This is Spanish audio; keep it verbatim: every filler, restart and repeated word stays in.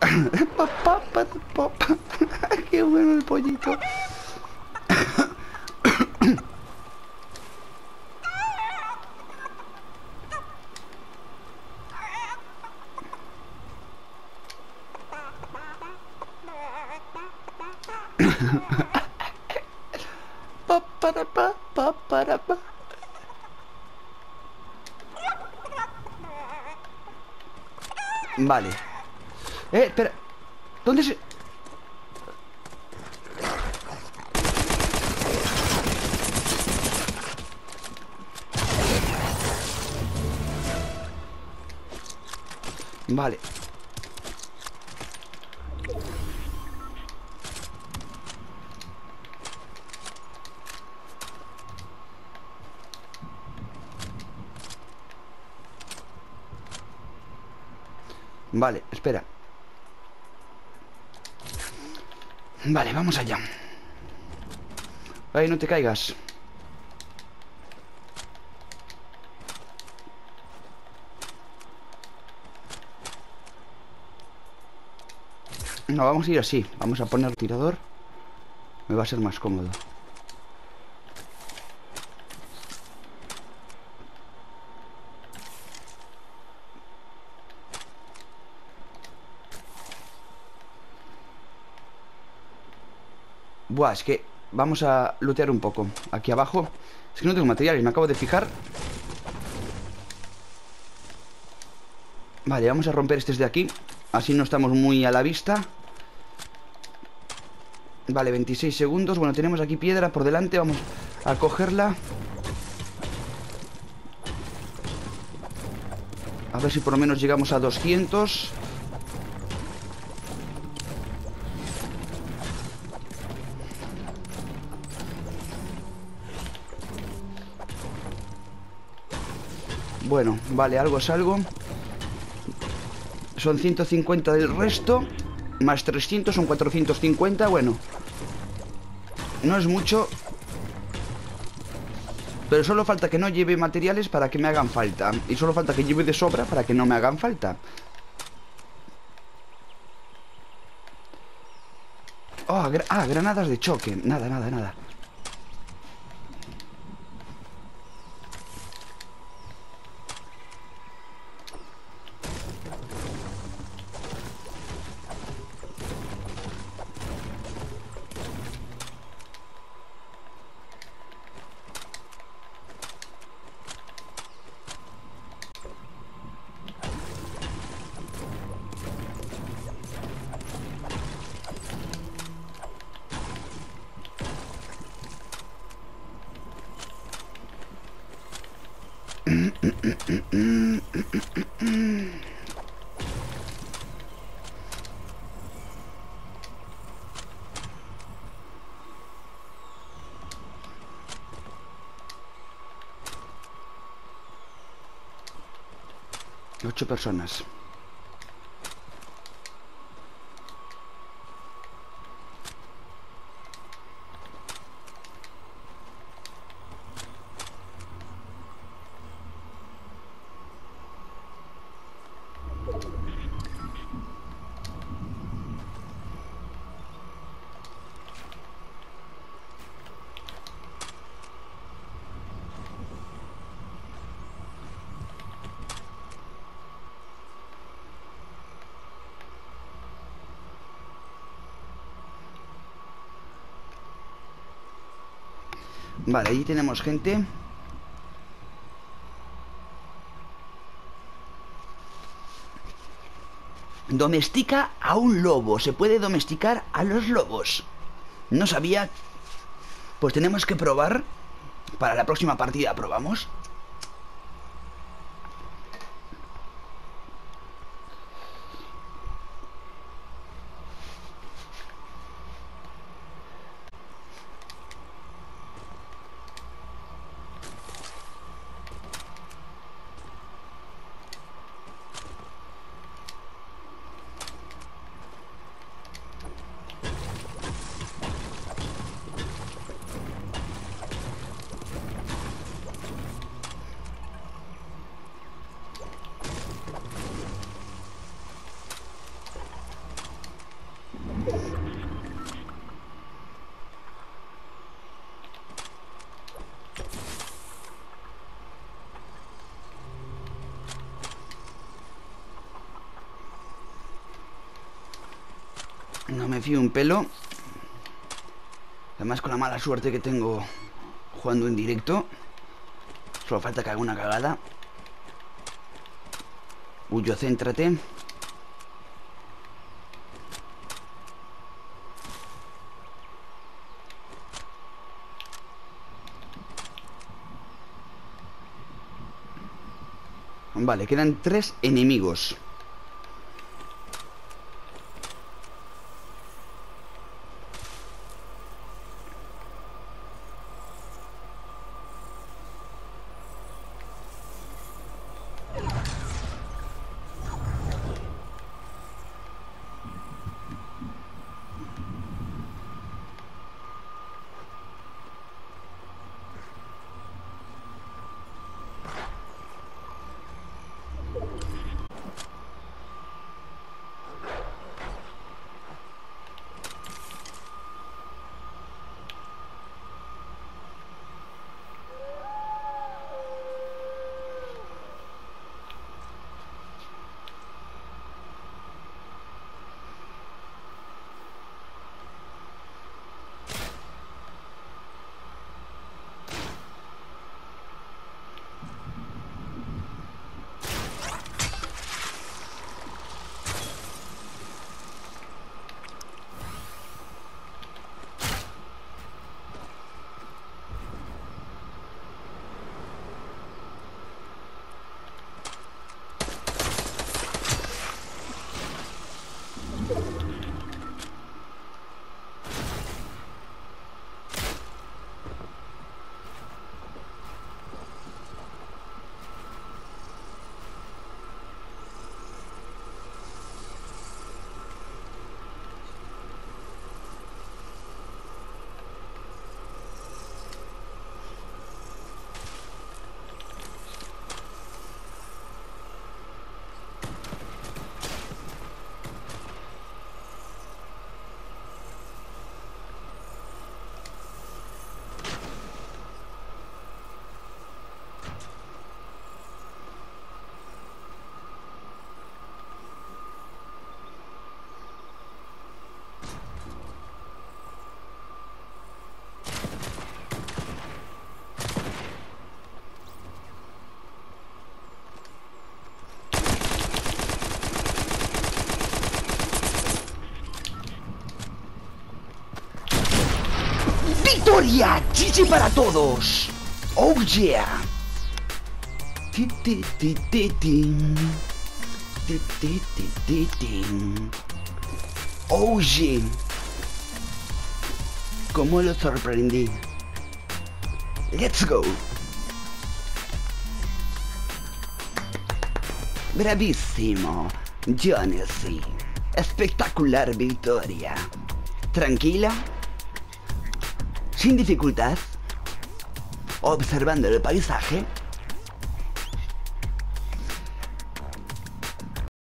Pa, pa, pa, pa, pa. Qué bueno el pollito. Pa, para, pa, pa, para, pa. Vale. Eh, espera. ¿Dónde se...? Vale. Vale, espera. Vale, vamos allá. Ahí, no te caigas. No, vamos a ir así. Vamos a poner el tirador. Me va a ser más cómodo. Buah, es que vamos a lootear un poco. Aquí abajo. Es que no tengo materiales, me acabo de fijar. Vale, vamos a romper este de aquí. Así no estamos muy a la vista. Vale, veintiséis segundos. Bueno, tenemos aquí piedra por delante. Vamos a cogerla. A ver si por lo menos llegamos a doscientos. Bueno, vale, algo es algo. Son ciento cincuenta del resto. Más trescientos son cuatrocientos cincuenta. Bueno, no es mucho. Pero solo falta que no lleve materiales para que me hagan falta. Y solo falta que lleve de sobra para que no me hagan falta. Oh, gra ah, granadas de choque. Nada, nada, nada. Ocho personas. Vale, ahí tenemos gente. Domestica a un lobo. Se puede domesticar a los lobos. No sabía. Pues tenemos que probar. Para la próxima partida probamos. No me fío un pelo. Además, con la mala suerte que tengo jugando en directo, solo falta que haga una cagada. Huyo, céntrate. Vale, quedan tres enemigos. ¡Victoria! ¡G G para todos! ¡Oh yeah! Ti, ti, ti, ti, tin. Ti, ti, ti, ti, tin. ¡Oh yeah! ¡Cómo lo sorprendí! ¡Let's go! ¡Bravísimo! Jonesy. Espectacular victoria. Tranquila, sin dificultad, observando el paisaje